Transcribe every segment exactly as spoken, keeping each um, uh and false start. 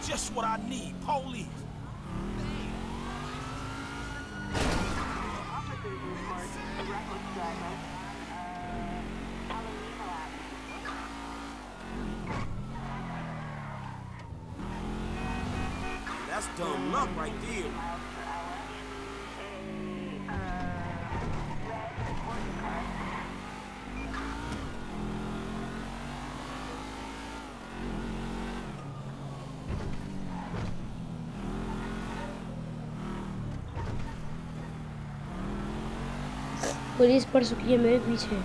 Just what I need, police. Officers report a reckless driver. Uh, Halloween collapse. That's dumb luck right there. Miles per hour. A, uh, red sports car. Police पड़ चुकी है मेरे पीछे।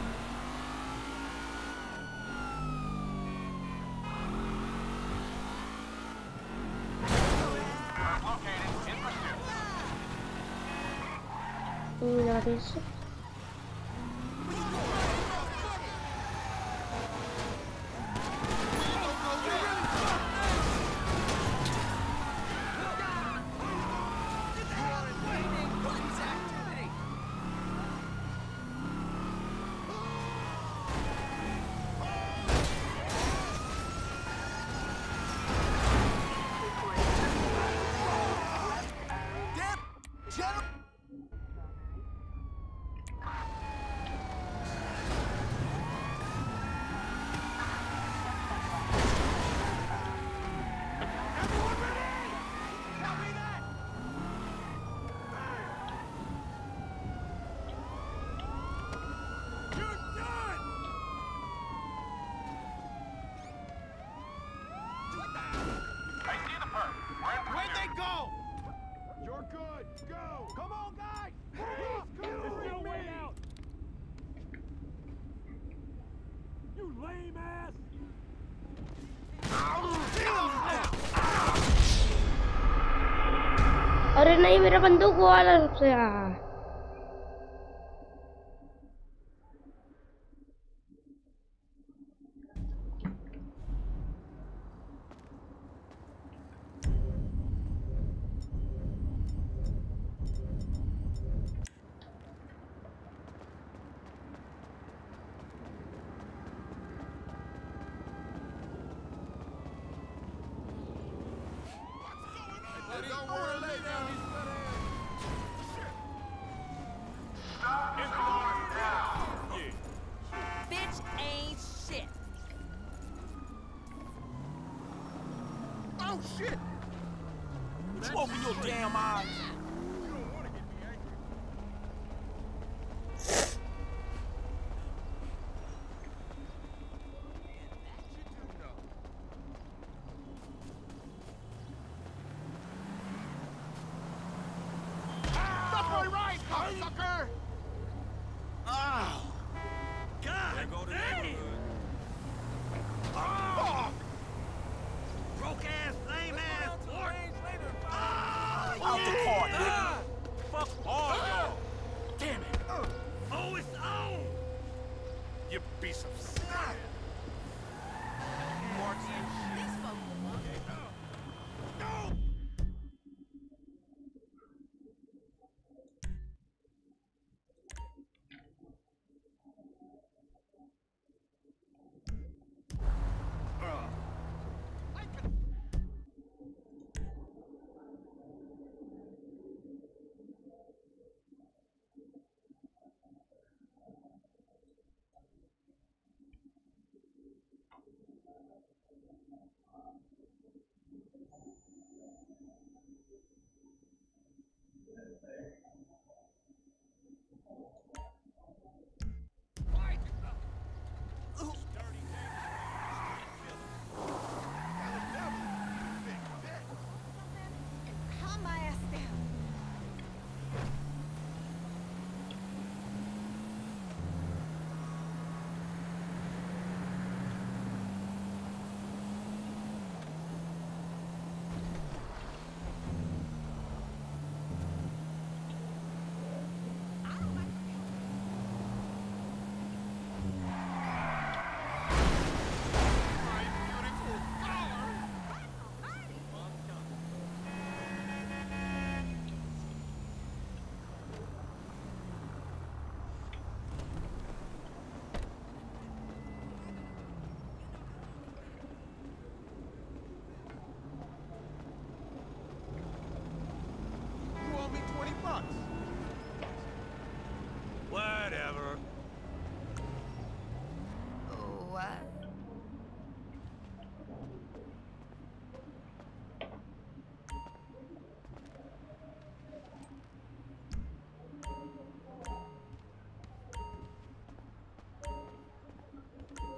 अरे नहीं मेरा बंदूक वो वाला सबसे यार Don't worry, lay down. Bitch ain't shit. Oh shit! Would you open your damn eyes? You don't want to get me angry. That's my right, cocksucker! Oh, God. There go the neighborhood. Fuck! Broke ass, lame ass, boy. Out the car, nigga. Fuck all y'all. Damn it. Oh, it's on. You piece of snot.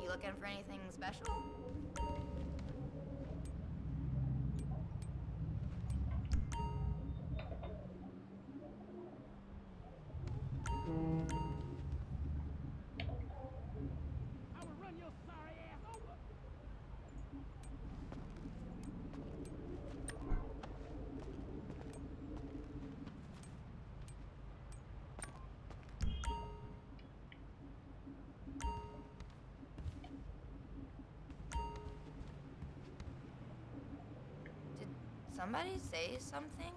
looking for anything special? I will run your sorry ass over. Did somebody say something?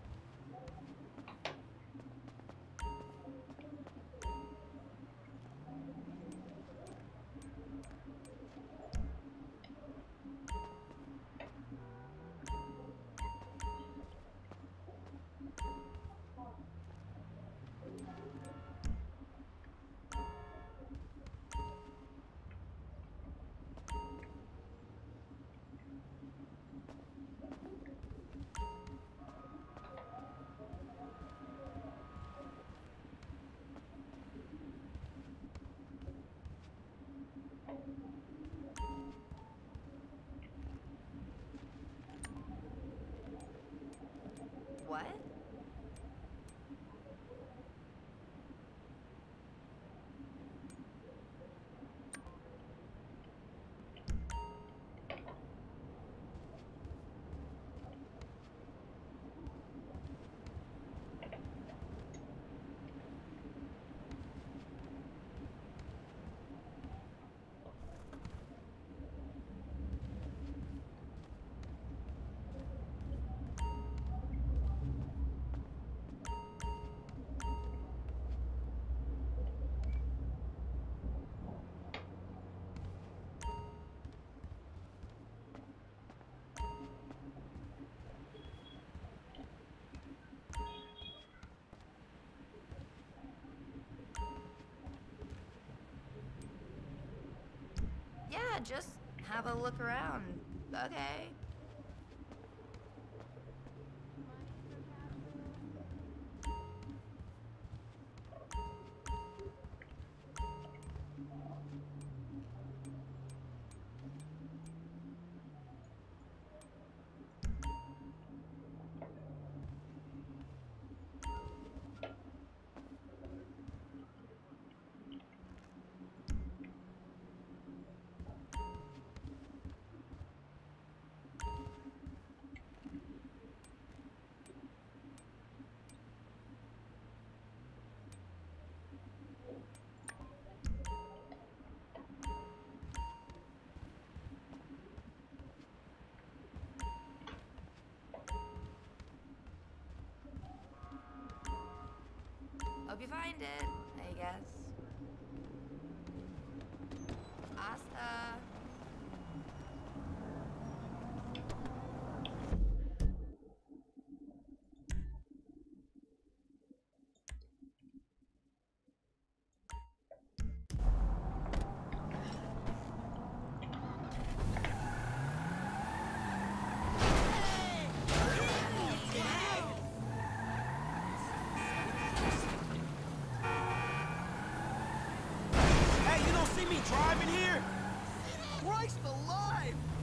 What? Yeah, just have a look around. Okay. Hope you find it, I guess. Asta. Hey, you don't see me driving here? Christ alive!